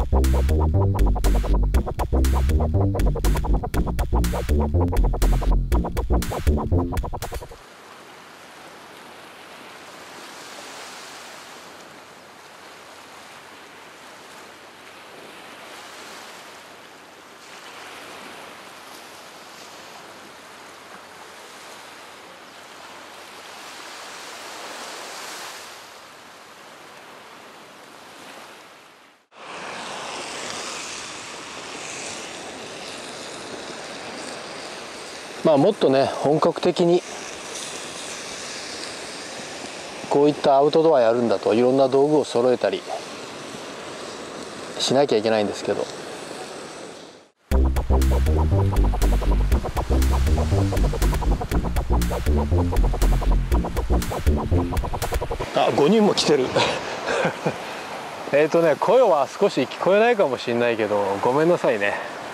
まあもっとね本格的にこういったアウトドアやるんだといろんな道具を揃えたりしなきゃいけないんですけど、あ、5人も来てる声は少し聞こえないかもしれないけどごめんなさいね。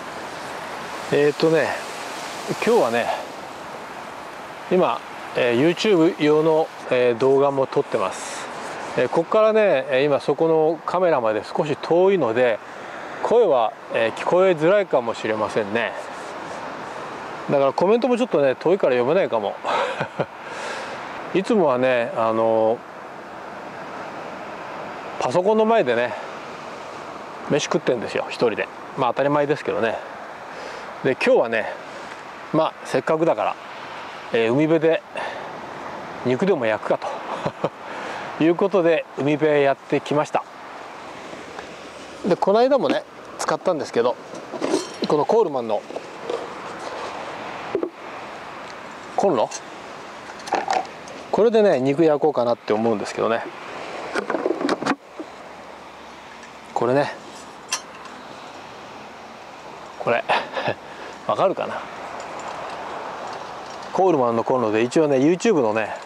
今日はね今、YouTube 用の、動画も撮ってます。ここからね今そこのカメラまで少し遠いので声は、聞こえづらいかもしれませんね。だからコメントもちょっとね遠いから読めないかもいつもはねパソコンの前でね飯食ってんですよ、一人で。まあ当たり前ですけどね。で今日はねまあせっかくだから、海辺で肉でも焼くかということで海辺へやってきました。でこの間もね使ったんですけど、このコールマンのコンロ、これでね肉焼こうかなって思うんですけどね。これね、これわかるかな。コールマンのコンロで一応ね YouTube のね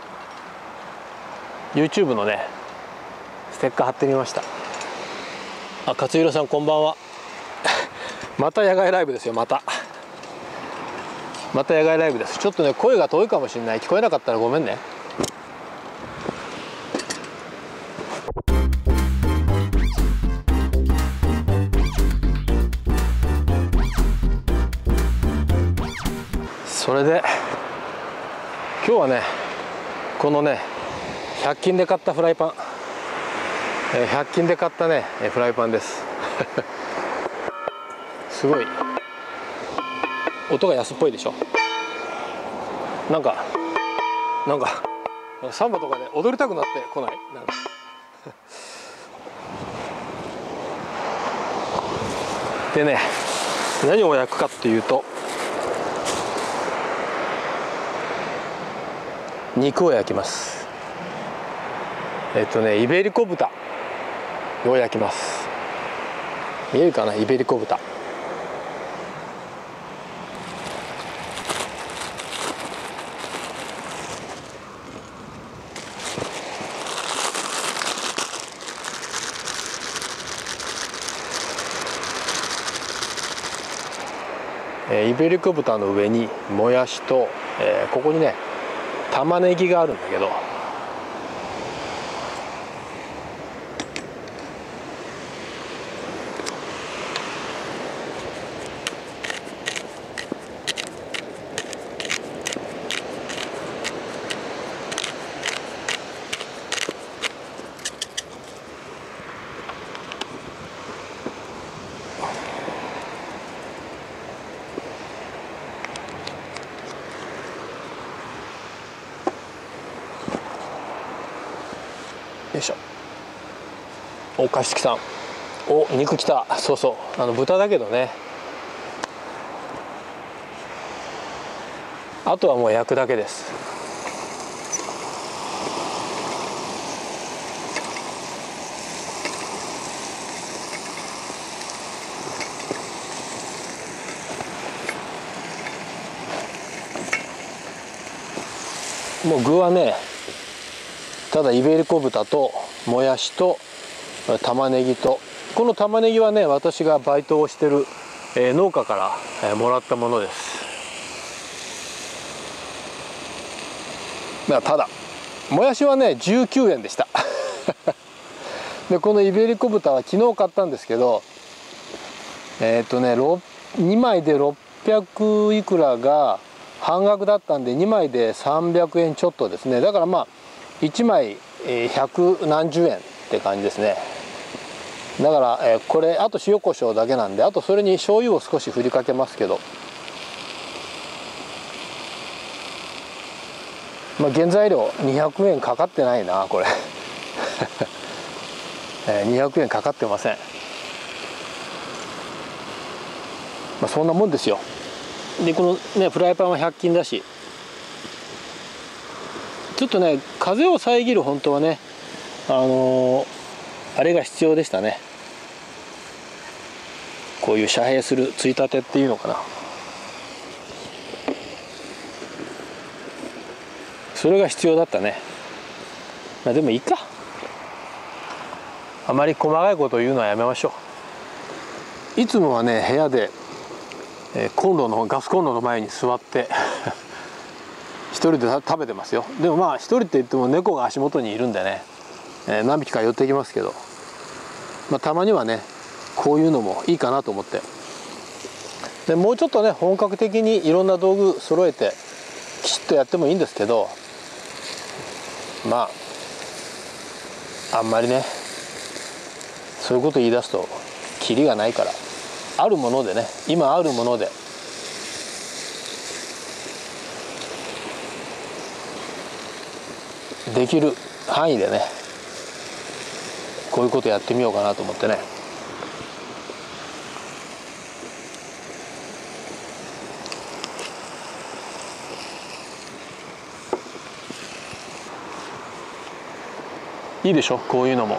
ステッカー貼ってみました。あ、勝弘さんこんばんはまた野外ライブですよ。また野外ライブです。ちょっとね声が遠いかもしれない。聞こえなかったらごめんね。それで今日はねこのね100均で買ったフライパン、100均で買ったねフライパンですすごい音が安っぽいでしょ。なんかサンバとかで踊りたくなってこない？なんかでね何を焼くかっていうと肉を焼きます。イベリコ豚を焼きます。見えるかな、イベリコ豚。イベリコ豚の上にもやしと、ここにね玉ねぎがあるんだけど、よいしょ。お、加湿器さん、お、肉きた。そうそう、豚だけどね。あとはもう焼くだけです。もう具はねただイベリコ豚ともやしと玉ねぎと、この玉ねぎはね私がバイトをしてる、農家から、もらったものです。ただもやしはね19円でしたでこのイベリコ豚は昨日買ったんですけど、2枚で600いくらが半額だったんで、2枚で300円ちょっとですね。だからまあ1枚100何十円って感じですね。だから、これあと塩コショウだけなんで、あとそれに醤油を少し振りかけますけど、まあ原材料200円かかってないなこれ200円かかってません。まあそんなもんですよ。でこのねフライパンは100均だし、ちょっとね風を遮る本当はねあれが必要でしたね。こういう遮蔽するついたてっていうのかな、それが必要だったね。まあでもいいか、あまり細かいことを言うのはやめましょう。いつもはね部屋で、コンロのガスコンロの前に座って一人で食べてますよ。でもまあ一人って言っても猫が足元にいるんでね、何匹か寄ってきますけど、まあ、たまにはねこういうのもいいかなと思って、でもうちょっとね本格的にいろんな道具揃えてきちっとやってもいいんですけど、まああんまりねそういうこと言い出すとキリがないから、あるものでね、今あるものでできる範囲でねこういうことやってみようかなと思ってね。いいでしょこういうのも。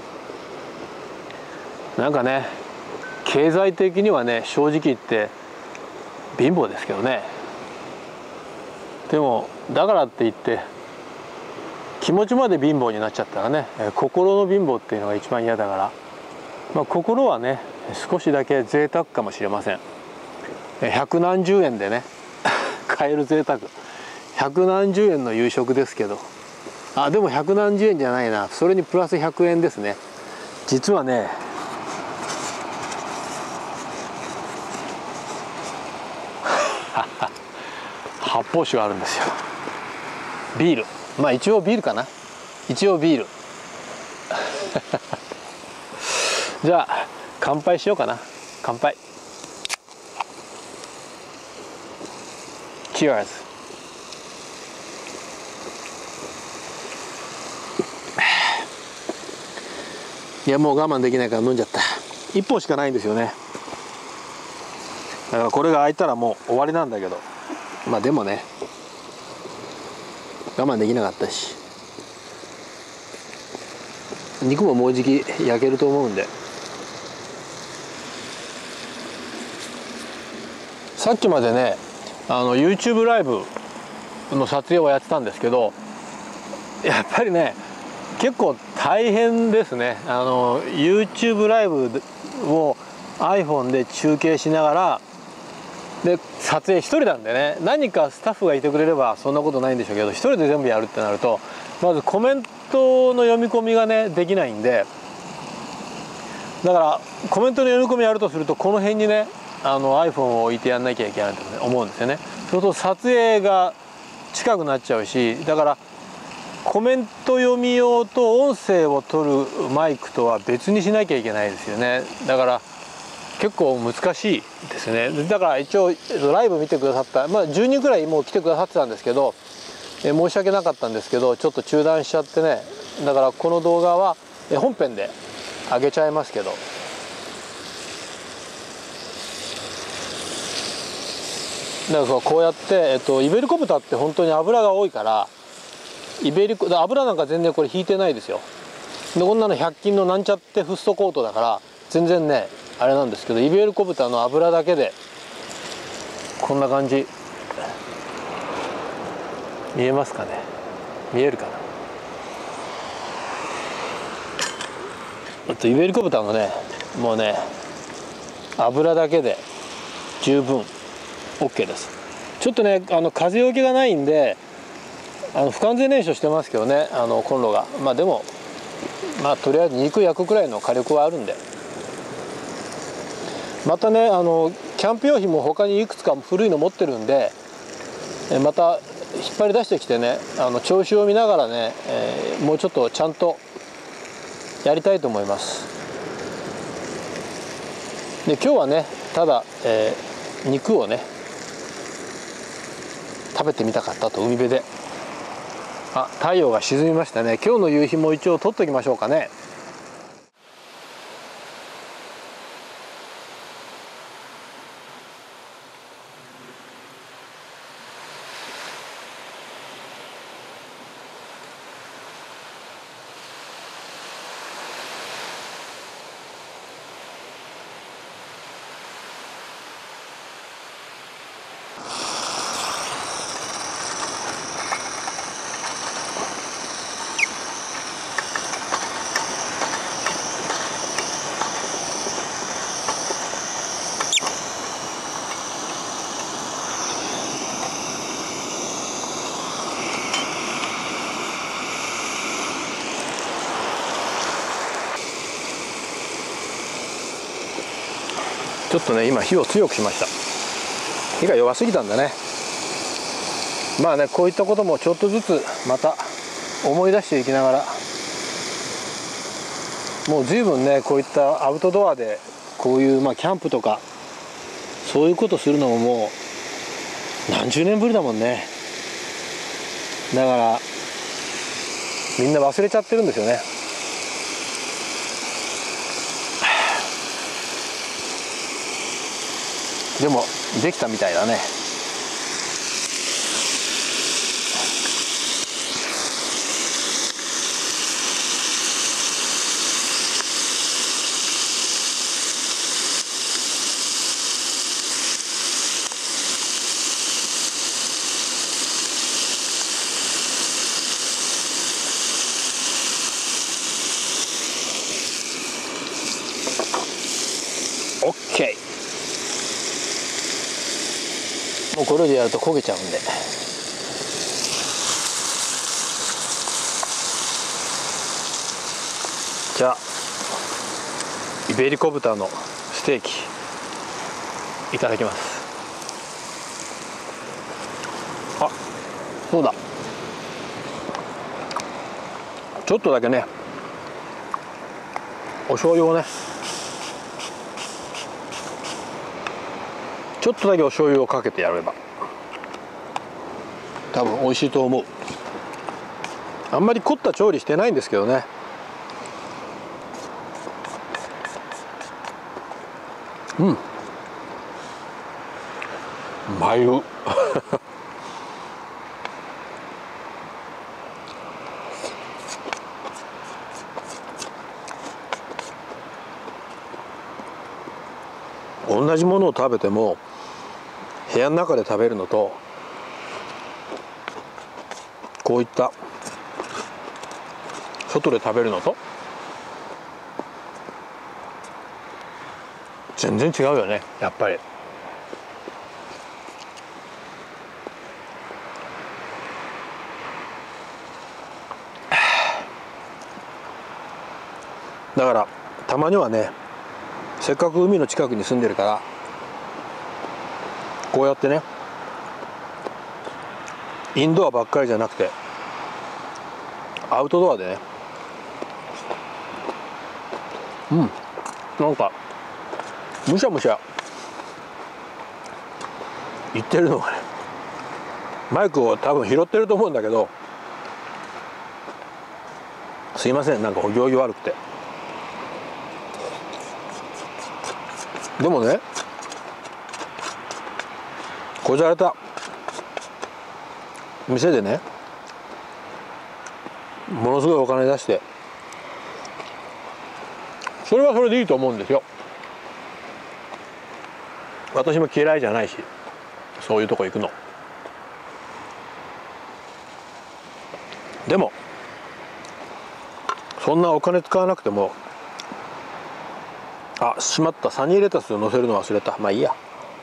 なんかね経済的にはね正直言って貧乏ですけどね。でもだからって言って気持ちまで貧乏になっちゃったらね、心の貧乏っていうのが一番嫌だから、まあ、心はね少しだけ贅沢かもしれません。百何十円でね買える贅沢、百何十円の夕食ですけど、あでも百何十円じゃないな、それにプラス100円ですね。実はね発泡酒があるんですよ。ビール、まあ一応ビールかな、一応ビールじゃあ乾杯しようかな。乾杯。 Cheers。 いやもう我慢できないから飲んじゃった。1本しかないんですよね。だからこれが開いたらもう終わりなんだけど、まあでもね我慢できなかったし、肉ももうじき焼けると思うんで。さっきまでねYouTube ライブの撮影をやってたんですけど、やっぱりね結構大変ですね。YouTube ライブを iPhone で中継しながらで撮影一人なんでね、何かスタッフがいてくれればそんなことないんでしょうけど、一人で全部やるってなるとまずコメントの読み込みがねできないんで、だからコメントの読み込みやるとするとこの辺にねiPhone を置いてやんなきゃいけないと思うんですよね。そうすると撮影が近くなっちゃうし、だからコメント読み用と音声を取るマイクとは別にしなきゃいけないですよね。だから結構難しいですね。だから一応ライブ見てくださった、まあ、10人くらいもう来てくださってたんですけど、申し訳なかったんですけどちょっと中断しちゃってね。だからこの動画は本編で上げちゃいますけど、だからこうやって、イベリコ豚って本当に脂が多いから、油なんか全然これ引いてないですよ。でこんなの100均のなんちゃってフッ素コートだから全然ねあれなんですけど、イベリコ豚の脂だけでこんな感じ。見えますかね、見えるかな。イベリコ豚のねもうね油だけで十分 OK です。ちょっとね風よけがないんで不完全燃焼してますけどねコンロが。まあでもまあとりあえず肉焼くくらいの火力はあるんで、またねキャンプ用品も他にいくつか古いの持ってるんで、また引っ張り出してきてね調子を見ながらね、もうちょっとちゃんとやりたいと思います。で今日はねただ、肉をね食べてみたかったと、海辺で。あ、太陽が沈みましたね。今日の夕日も一応撮っときましょうかね。ちょっとね今火を強くしました。火が弱すぎたんだね。まあねこういったこともちょっとずつまた思い出していきながら、もう随分ねこういったアウトドアでこういうキャンプとかそういうことするのももう何十年ぶりだもんね。だからみんな忘れちゃってるんですよね。でもできたみたいだね。オッケー。もうこれでやると焦げちゃうんで、じゃあイベリコ豚のステーキいただきます。あ、そうだ、ちょっとだけねお醤油をね、ちょっとだけお醤油をかけてやれば多分美味しいと思う。あんまり凝った調理してないんですけどね。うん、うまいう同じものを食べても部屋の中で食べるのとこういった外で食べるのと全然違うよね、やっぱり。だからたまにはね、せっかく海の近くに住んでるからこうやってねインドアばっかりじゃなくてアウトドアでね、なんかむしゃむしゃ言ってるのがね、マイクを多分拾ってると思うんだけど、すいません、なんかお行儀悪くて。でもね、こじゃれた店でねものすごいお金出して、それはそれでいいと思うんですよ。私も嫌いじゃないし、そういうとこ行くの。でもそんなお金使わなくても、あ、しまった、サニーレタスを乗せるの忘れた。まあいいや。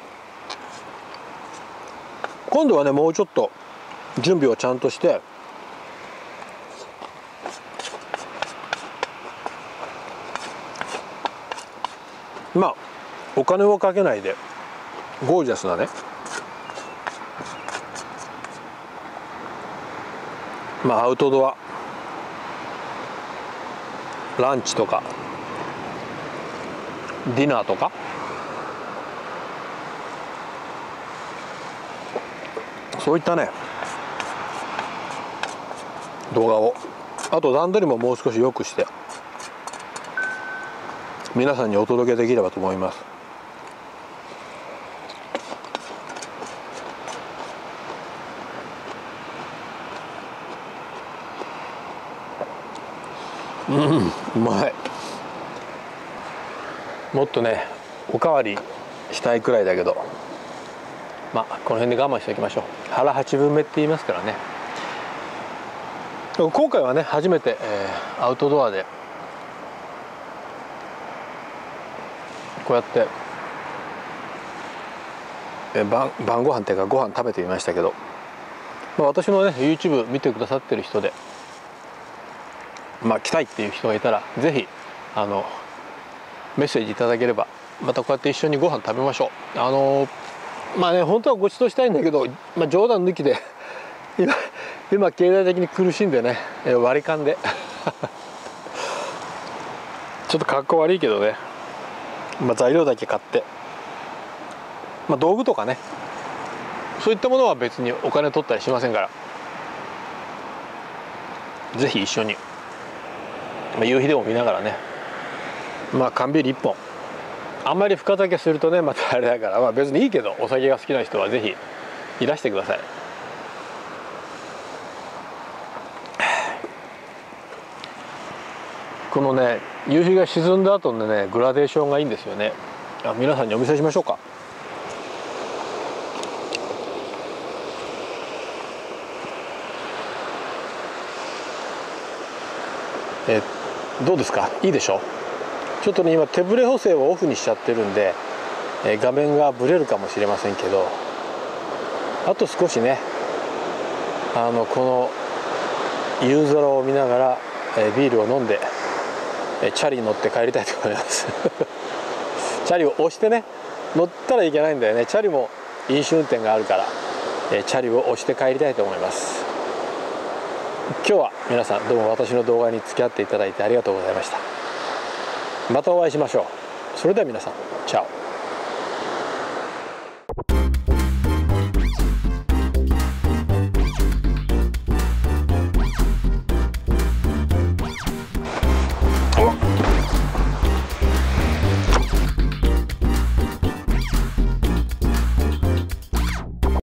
今度はねもうちょっと準備をちゃんとしてまあお金をかけないでゴージャスなね、まあアウトドアランチとかディナーとか、そういったね動画を、あと段取りももう少し良くして皆さんにお届けできればと思います。うまい。もっとねおかわりしたいくらいだけど、まあこの辺で我慢しておきましょう。腹8分目って言いますからね。今回はね初めて、アウトドアでこうやって晩ご飯っていうかご飯食べてみましたけど、まあ、私のね YouTube 見てくださってる人でまあ来たいっていう人がいたら是非メッセージいただければまたこうやって一緒にご飯食べましょう。まあね本当はご馳走したいんだけど、まあ、冗談抜きで今経済的に苦しんでね割り勘でちょっと格好悪いけどね、まあ、材料だけ買って、まあ、道具とかねそういったものは別にお金取ったりしませんから、是非一緒に、まあ、夕日でも見ながらね、まあ缶ビール1本、あんまり深酒するとねまたあれだから、まあ、別にいいけどお酒が好きな人は是非いらしてください。このね夕日が沈んだ後のねグラデーションがいいんですよね。皆さんにお見せしましょうか。どうですか、いいでしょ。ちょっとね今手ブレ補正をオフにしちゃってるんで、画面がブレるかもしれませんけど、あと少しねこの夕空を見ながら、ビールを飲んでチャリに乗って帰りたいと思いますチャリを押してね乗ったらいけないんだよね。チャリも飲酒運転があるから、チャリを押して帰りたいと思います。今日は皆さんどうも私の動画に付き合っていただいてありがとうございました。またお会いしましょう。それでは皆さんチャオ。